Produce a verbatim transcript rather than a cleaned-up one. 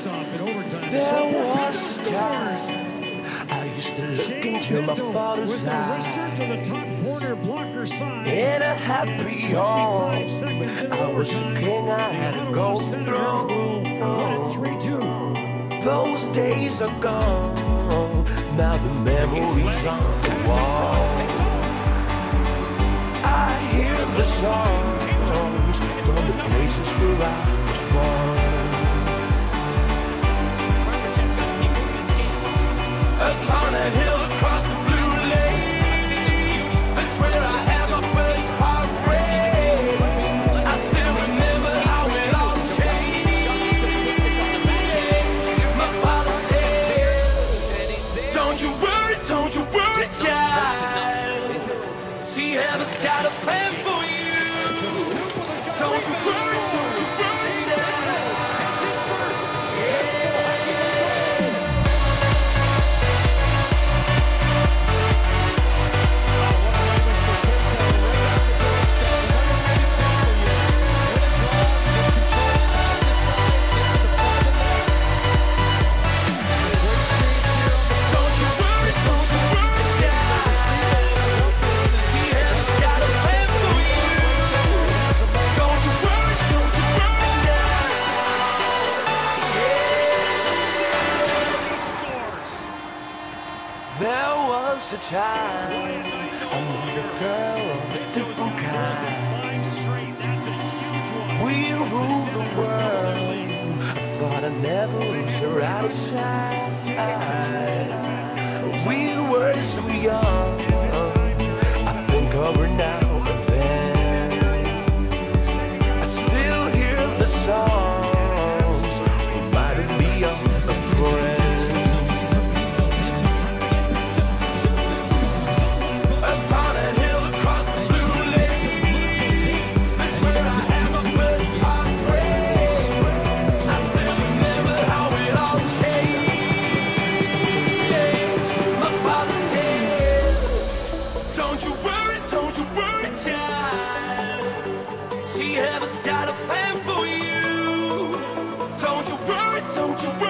face-off in overtime. There was a time I used to look into my father's eyes. To the top corner blocker side. In a happy home, I was a king I had to go through. Those days are gone, now the memories on the wall. I hear the songs from the places where I was born. Upon a hill across the blue lake, that's where I had my first heartbreak. I still remember how it all changed. My father said, don't you worry, don't you worry, child. See, heaven's got a plan for you. Don't you worry, don't you worry. There was a time I met a girl of a different kind. We ruled the world. I thought I'd never lose her out of sight. We were so young. I think of her now and then. I still hear the songs reminding me of a friend. See, heaven's got a plan for you. Don't you worry, don't you worry.